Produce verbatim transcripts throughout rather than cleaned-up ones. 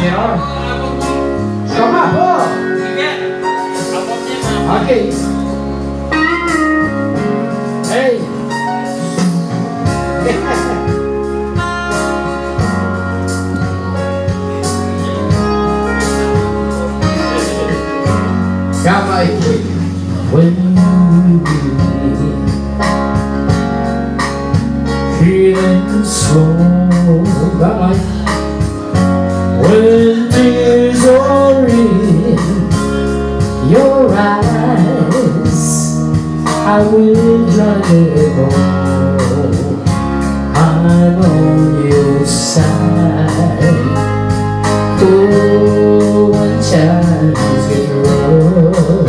Gérard. Je comprends pas. OK. Hey. Come on. When feeling slow, like when tears are in your eyes, I will let it go. I'm on your side. Oh, when times get rough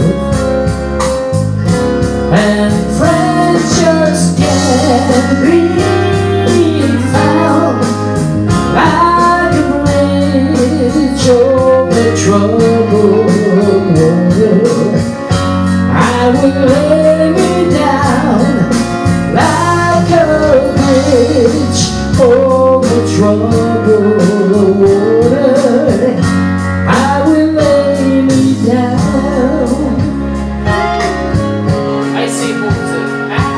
and friends just can't be troubled water, I will lay me down like a bridge over troubled water. I will lay me down. I see Moses.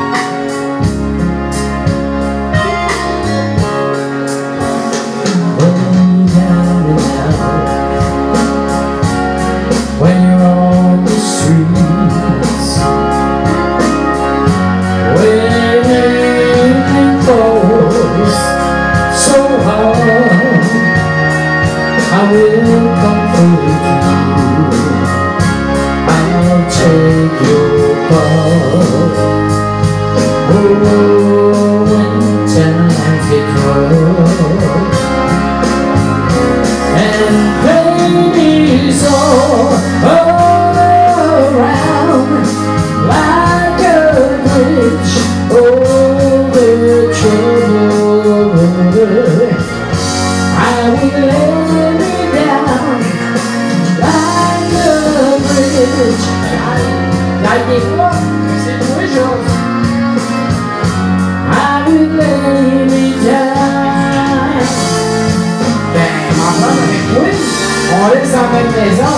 Way down and out. When you're on the streets, when everything falls so hard, I will comfort you. I'll take your part. Oh, when times get rough and pain is all around, like a bridge over troubled water, I will lay me down like a bridge. Like c'est une vraie chose. I will lay me down. Ben, m'en prendre avec toi. On laisse en même maison.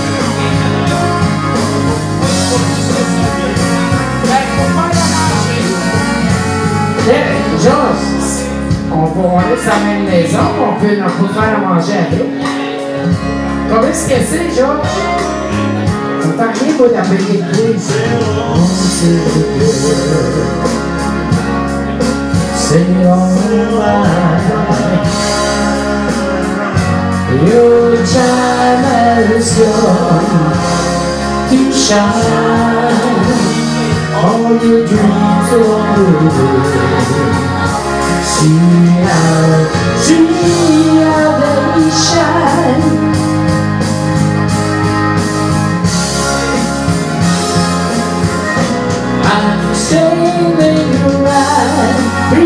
On va on laisse à la même maison, on peut, on peut faire à manger avec. Combien est-ce que c'est, Georges? Ça ne fait rien pour t'appeler de quiz. C'est alright. Your time has come to shine. All your dreams are over. See how, see how they shine. I'm sailing right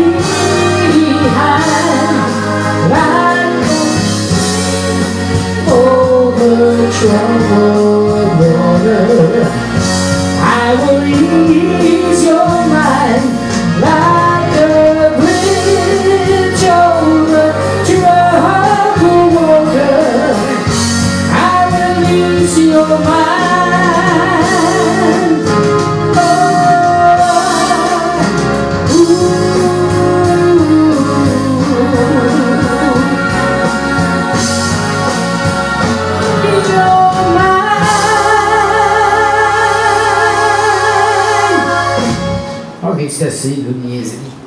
behind, like over troubled water. I will ease your mind like a bridge over troubled water. I will ease your mind. Oh, ooh, your mind. Ok, c'est assez, là, niaiserie.